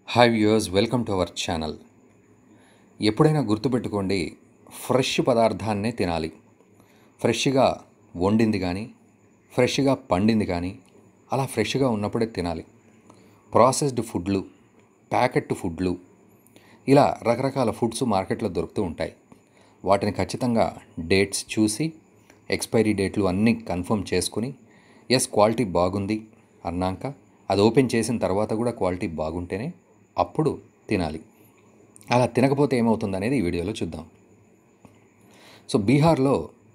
Hi viewers, welcome to our channel. ఎప్పుడైనా గుర్తుపెట్టుకోండి, fresh పదార్థాన్నే తినాలి. ఫ్రెష్గా వండింది కానీ, ఫ్రెష్గా పండింది కానీ, అలా ఫ్రెష్గా ఉన్నప్పుడే తినాలి. ప్రాసెస్డ్ ఫుడ్లు, ప్యాకెట్ ఫుడ్లు, ఇలా రకరకాల ఫుడ్స్ మార్కెట్లో దొరుకుతూ ఉంటాయి. వాటిని ఖచ్చితంగా డేట్స్ చూసి, ఎక్స్పైరీ డేట్లు అన్నీ కన్ఫర్మ్ చేసుకుని, క్వాలిటీ బాగుంది అన్నాక అది ఓపెన్ చేసిన తర్వాత కూడా క్వాలిటీ బాగుంటేనే అప్పుడు తినాలి. అలా తినకపోతే ఏమవుతుంది అనేది ఈ వీడియోలో చూద్దాం. సో బీహార్లో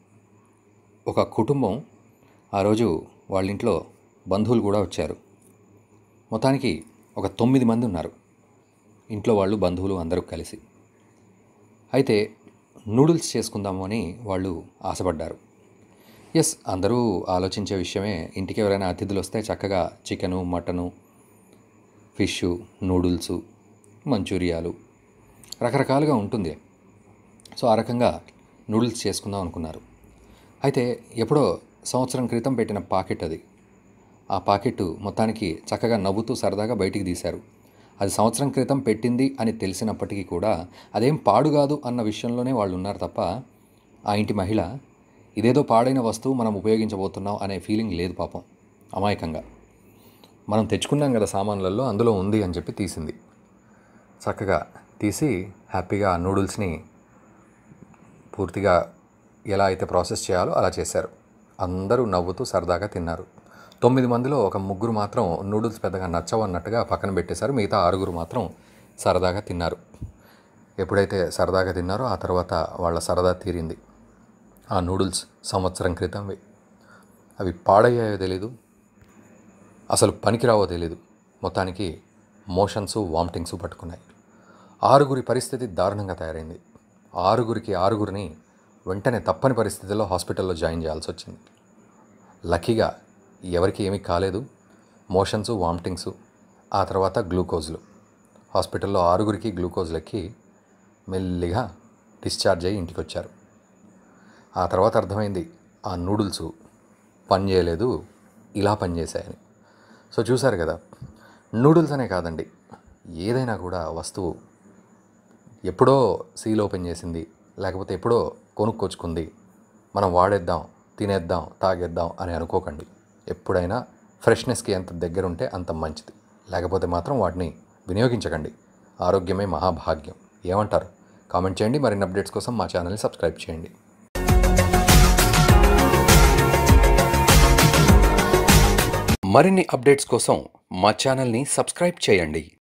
ఒక కుటుంబం, ఆ రోజు వాళ్ళ ఇంట్లో బంధువులు కూడా వచ్చారు. మొత్తానికి ఒక 9 మంది ఉన్నారు ఇంట్లో, వాళ్ళు బంధువులు అందరూ కలిసి. అయితే నూడిల్స్ చేసుకుందాము అని వాళ్ళు ఆశపడ్డారు. అందరూ ఆలోచించే విషయమే. ఇంటికి ఎవరైనా అతిథులు వస్తే చక్కగా చికెను, మటను, ఫిష్, నూడిల్సు, మంచూరియాలు రకరకాలుగా ఉంటుంది. సో ఆ రకంగా నూడిల్స్ చేసుకుందాం అనుకున్నారు. అయితే ఎప్పుడో సంవత్సరం క్రితం పెట్టిన పాకెట్ అది. ఆ పాకెట్ మొత్తానికి చక్కగా నవ్వుతూ సరదాగా బయటికి తీశారు. అది సంవత్సరం క్రితం పెట్టింది అని తెలిసినప్పటికీ కూడా అదేం పాడు కాదు అన్న విషయంలోనే వాళ్ళు ఉన్నారు తప్ప, ఆ ఇంటి మహిళ ఇదేదో పాడైన వస్తువు మనం ఉపయోగించబోతున్నాం అనే ఫీలింగ్ లేదు పాపం. అమాయకంగా మనం తెచ్చుకున్నాం కదా సామాన్లలో, అందులో ఉంది అని చెప్పి తీసింది. చక్కగా తీసి హ్యాపీగా ఆ నూడిల్స్ని పూర్తిగా ఎలా అయితే ప్రాసెస్ చేయాలో అలా చేశారు. అందరూ నవ్వుతూ సరదాగా తిన్నారు. 9 మందిలో ఒక 3 మాత్రం నూడిల్స్ పెద్దగా నచ్చవన్నట్టుగా పక్కన పెట్టేశారు. మిగతా 6 మాత్రం సరదాగా తిన్నారు. ఎప్పుడైతే సరదాగా తిన్నారో ఆ తర్వాత వాళ్ళ సరదా తీరింది. ఆ నూడిల్స్ సంవత్సరం క్రితంవి. అవి పాడయ్యాయో తెలీదు, అసలు పనికిరావో తెలీదు. మొత్తానికి మోషన్స్, వామిటింగ్స్ పట్టుకున్నాయి. 6 పరిస్థితి దారుణంగా తయారైంది. 6 వెంటనే తప్పని పరిస్థితుల్లో హాస్పిటల్లో జాయిన్ చేయాల్సి వచ్చింది. లక్కీగా ఎవరికి ఏమీ కాలేదు. మోషన్స్, వామిటింగ్స్, ఆ తర్వాత గ్లూకోజ్లు. హాస్పిటల్లో 6 గ్లూకోజ్లు ఎక్కి మెల్లిగా డిశ్చార్జ్ అయ్యి ఇంటికి వచ్చారు. ఆ తర్వాత అర్థమైంది ఆ నూడిల్స్ పని చేయలేదు, ఇలా పనిచేశాయని. సో చూశారు కదా, నూడిల్స్ అనే కాదండి, ఏదైనా కూడా వస్తువు ఎప్పుడో సీల్ ఓపెన్ చేసింది, లేకపోతే ఎప్పుడో కొనుక్కొచ్చుకుంది, మనం వాడేద్దాం, తినేద్దాం, తాగేద్దాం అని అనుకోకండి. ఎప్పుడైనా ఫ్రెష్నెస్కి ఎంత దగ్గర ఉంటే అంత మంచిది. లేకపోతే మాత్రం వాటిని వినియోగించకండి. ఆరోగ్యమే మహాభాగ్యం. ఏమంటారు? కామెంట్ చేయండి. మరిన్ని అప్డేట్స్ కోసం మా ఛానల్ని సబ్స్క్రైబ్ చేయండి. మరిన్ని అప్డేట్స్ కోసం మా ఛానల్ని సబ్స్క్రైబ్ చేయండి.